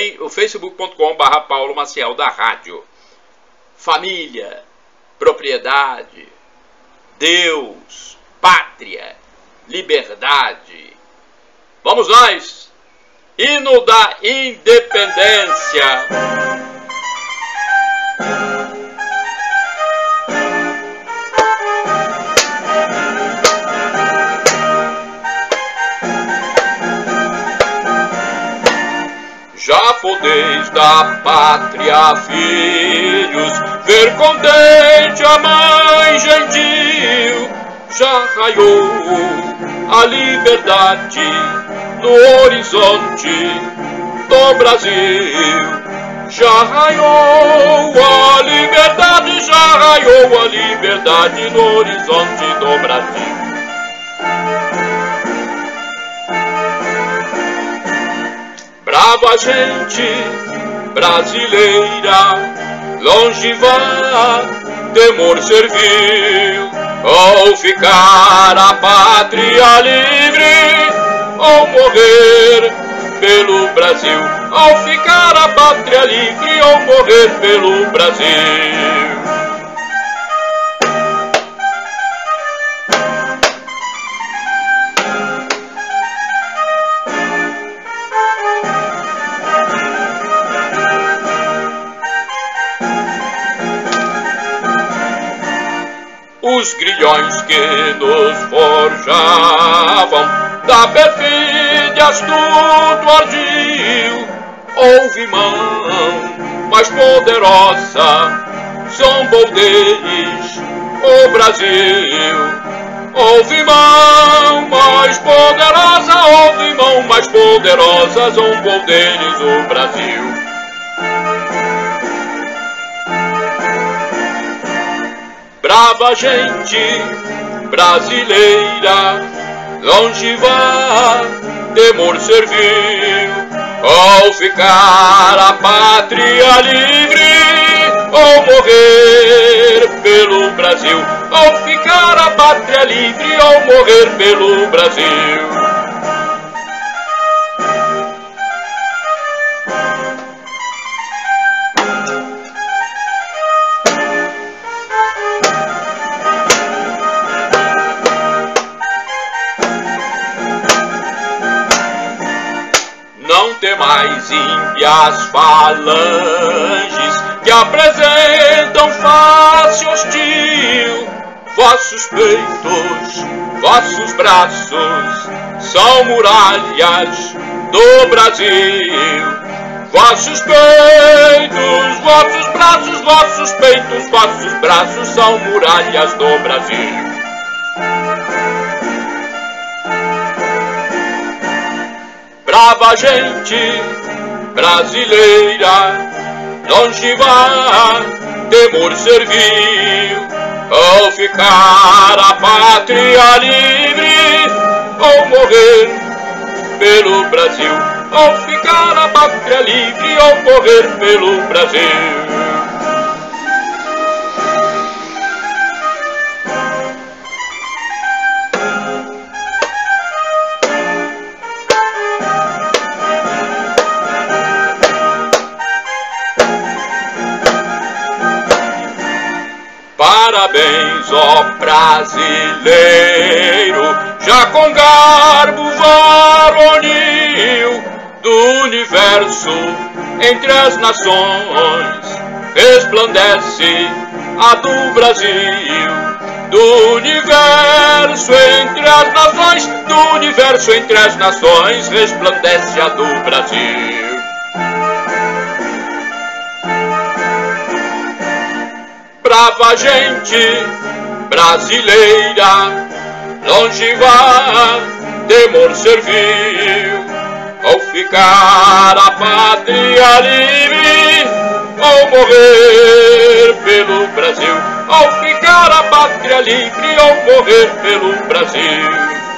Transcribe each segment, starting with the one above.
também o facebook.com/Paulo Maciel da Rádio. Família, propriedade, Deus, pátria, liberdade. Vamos nós! Hino da Independência. Já podeis da pátria, filhos, ver contente a mãe gentil. Já raiou a liberdade no horizonte do Brasil. Já raiou a liberdade, já raiou a liberdade no horizonte do Brasil. Brava gente brasileira, longe vá, temor servil, ou ficar a pátria livre, ou morrer pelo Brasil, ou ficar a pátria livre, ou morrer pelo Brasil. Os grilhões que nos forjavam, da perfídia astuto ardil, houve mão mais poderosa, zombou deles o Brasil. Houve mão mais poderosa, houve mão mais poderosa, zombou deles o Brasil. Brava gente brasileira, longe vá, temor servil, ou ficar a pátria livre, ou morrer pelo Brasil, ou ficar a pátria livre, ou morrer pelo Brasil. Não temais ímpias falanges que apresentam face hostil. Vossos peitos, vossos braços são muralhas do Brasil. Vossos peitos, vossos braços, vossos peitos, vossos braços são muralhas do Brasil. Brava gente brasileira, longe vá, temor servil, ou ficar a pátria livre, ou morrer pelo Brasil, ou ficar a pátria livre, ou morrer pelo Brasil. Parabéns, ó brasileiro, já com garbo varonil, do universo entre as nações, resplandece a do Brasil. Do universo entre as nações, do universo entre as nações, resplandece a do Brasil. Brava gente brasileira, longe vá, temor servil, ou ficar a pátria livre, ou morrer pelo Brasil, ou ficar a pátria livre, ou morrer pelo Brasil.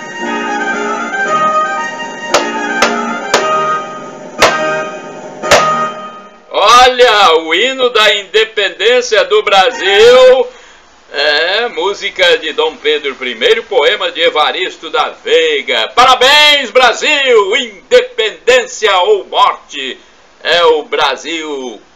Olha, o hino da independência do Brasil, música de Dom Pedro I, poema de Evaristo da Veiga. Parabéns, Brasil, independência ou morte. é o Brasil